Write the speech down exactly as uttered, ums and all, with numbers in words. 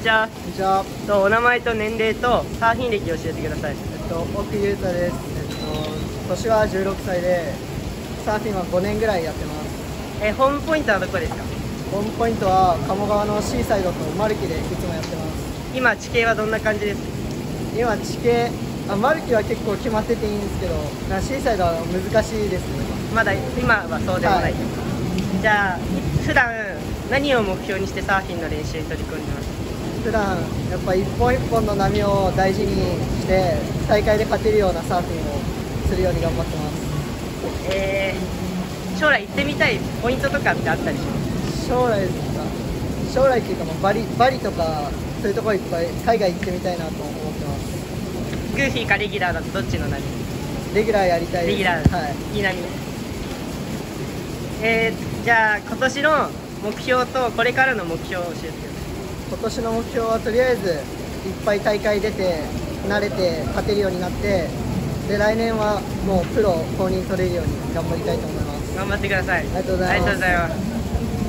ちは。 こんにちは。 とお名前と年齢とサーフィン歴を教えてください。 えっと奥優太です。えっと年はじゅうろくさいで、サーフィンはごねんぐらいやってます。 えホームポイントはどこですか？ ホームポイントは鴨川のシーサイドとマルキでいつもやってます。 今地形はどんな感じですか？ 今地形あマルキは結構決まってていいんですけど、なシーサイドは難しいですね。 まだ今はそうでもない、はい、じゃあ普段何を目標にしてサーフィンの練習に取り組んでますか？ 普段やっぱ一本一本の波を大事にして大会で勝てるようなサーフィンをするように頑張ってます。 えー、将来行ってみたいポイントとかってあったりします？ 将来ですか？将来っていうか、バリ、バリとかそういうところいっぱい海外行ってみたいなと思ってます。 グーフィーかレギュラーだとどっちの波？ レギュラーやりたいです。 レギュラー、 はい、 いい波。えー、じゃあ今年の目標とこれからの目標を教えてください。 今年の目標はとりあえずいっぱい大会出て慣れて勝てるようになって、で来年はもうプロ公認取れるように頑張りたいと思います。 頑張ってください。 ありがとうございます。 ありがとうございます。